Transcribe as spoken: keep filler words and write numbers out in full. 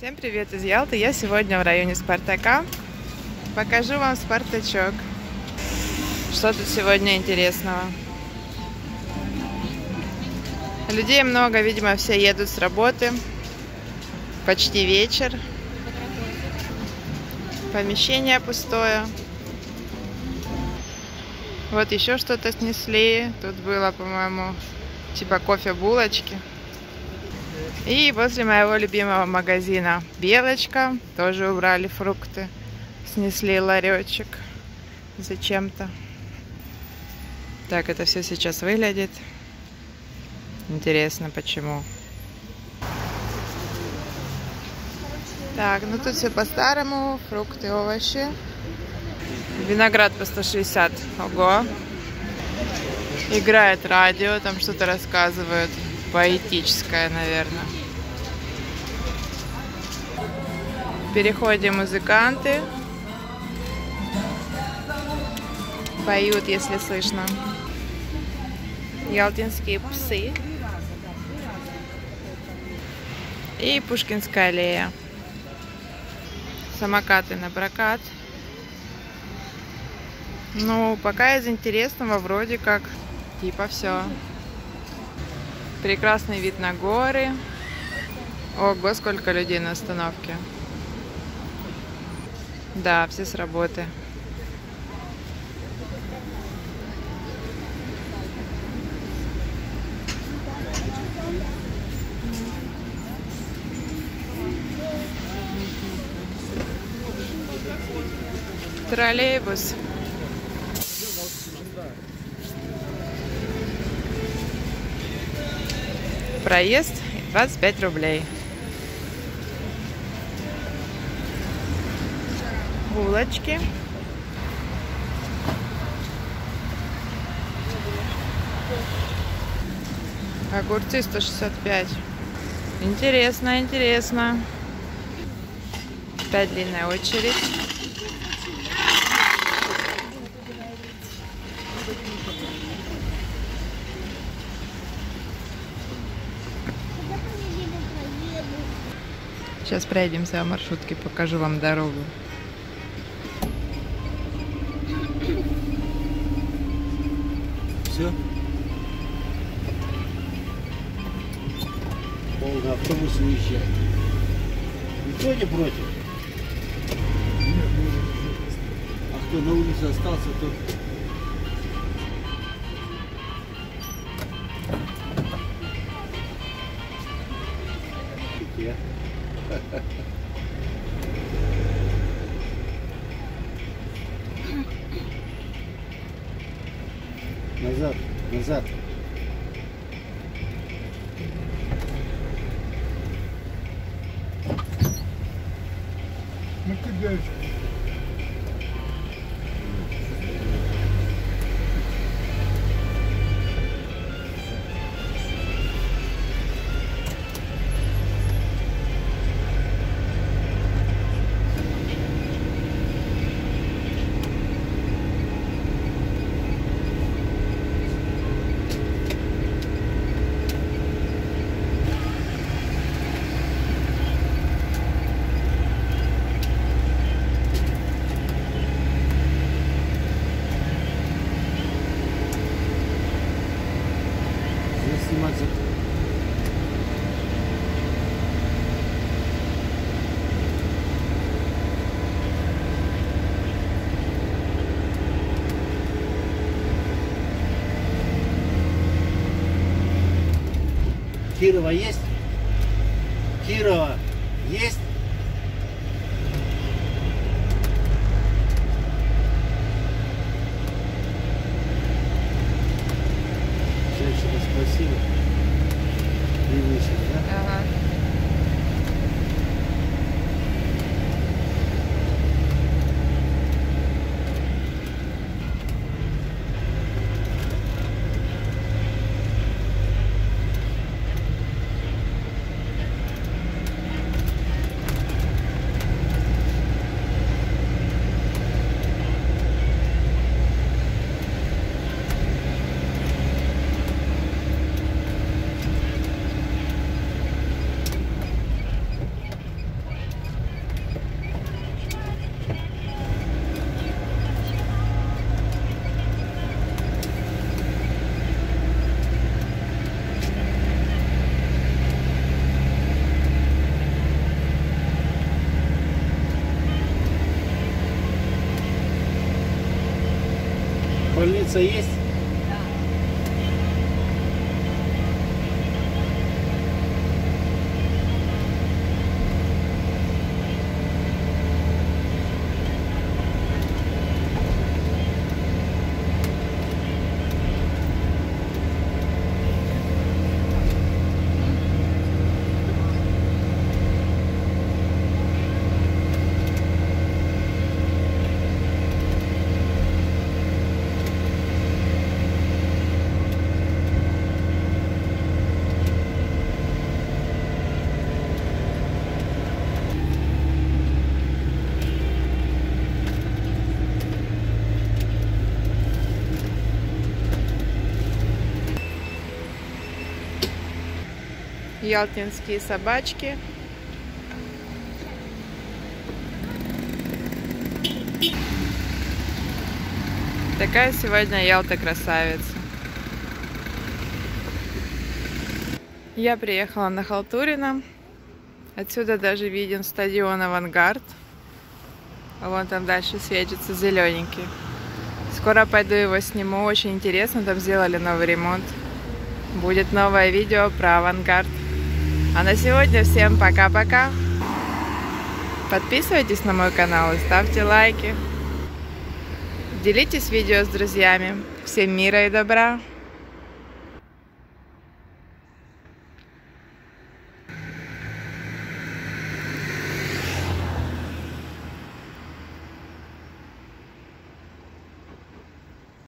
Всем привет из Ялты! Я сегодня в районе Спартака. Покажу вам Спартачок. Что тут сегодня интересного? Людей много, видимо, все едут с работы. Почти вечер. Помещение пустое. Вот еще что-то снесли. Тут было, по-моему, типа кофе-булочки. И возле моего любимого магазина Белочка тоже убрали фрукты. Снесли ларечек зачем-то. Так это все сейчас выглядит. Интересно, почему. Так, ну тут все по-старому. Фрукты, овощи. Виноград по сто шестьдесят. Ого. Играет радио, там что-то рассказывают. Поэтическое, наверное. В переходе музыканты поют, если слышно. Ялтинские псы. И Пушкинская аллея. Самокаты на прокат. Ну, пока из интересного вроде как типа все. Прекрасный вид на горы. Ого, сколько людей на остановке. Да, все с работы. Троллейбус. Проезд двадцать пять рублей. Булочки. Огурцы сто шестьдесят пять. Интересно, интересно. Опять длинная очередь. Сейчас проедемся в маршрутке, покажу вам дорогу. Все? Полный автобус уезжает. Никто не против? А кто на улице остался, тот... Я. Назад, назад. Ну ты дальше. Снимать за... Кирова есть? Кирова есть? Женщина, спасибо. Привычно, да? Ага. Пицца есть? Ялтинские собачки. Такая сегодня Ялта красавица. Я приехала на Халтурина. Отсюда даже виден стадион Авангард. А вон там дальше светится зелененький. Скоро пойду его сниму. Очень интересно, там сделали новый ремонт. Будет новое видео про Авангард. А на сегодня всем пока-пока. Подписывайтесь на мой канал и ставьте лайки. Делитесь видео с друзьями. Всем мира и добра.